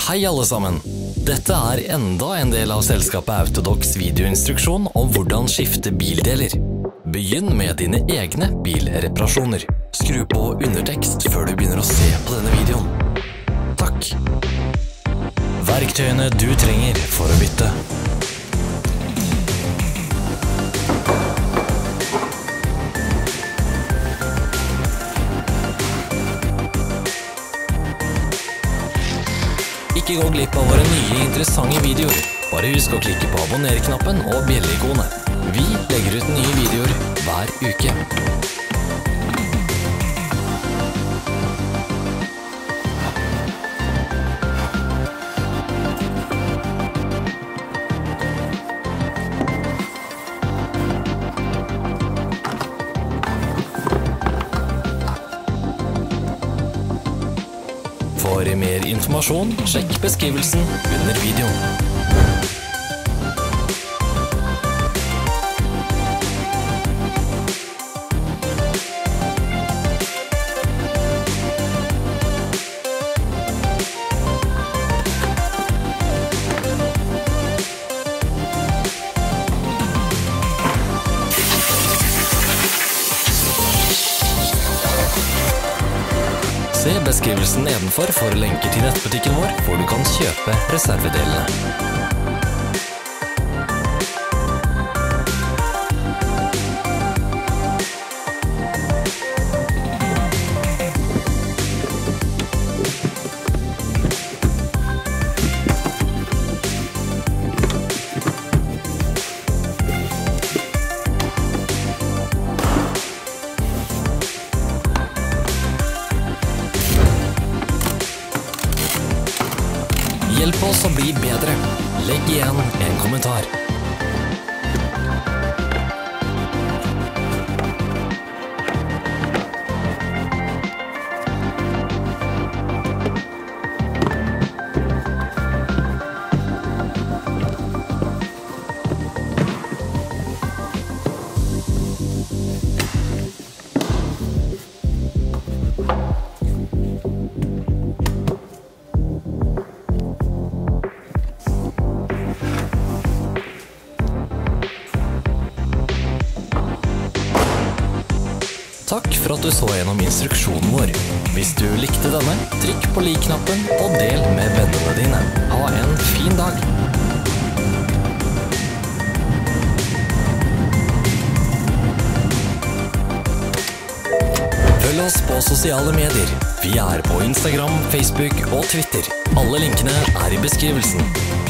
Hei alle sammen! Dette er enda en del av selskapet Autodocs videoinstruksjon om hvordan skifte bildeler. Begynn med dine egne bilreparasjoner. Skru på undertekst før du begynner å se på denne videoen. Takk! Verktøyene du trenger for å bytte. Ikke gå glipp av våre nye interessante videoer. Bare husk å klikke på abonner-knappen og bjelle-ikonet. Vi legger ut nye videoer hver uke. For mer informasjon, sjekk beskrivelsen under videoen. Se beskrivelsen nedenfor for lenker til nettbutikken vår, hvor du kan kjøpe reservedelene. Hjelp oss å bli bedre. Legg igjen en kommentar. Takk for at du så gjennom instruksjonen vår. Hvis du likte denne, trykk på like-knappen og del med vennene dine. Ha en fin dag! Følg oss på sosiale medier. Vi er på Instagram, Facebook og Twitter. Alle linkene er i beskrivelsen.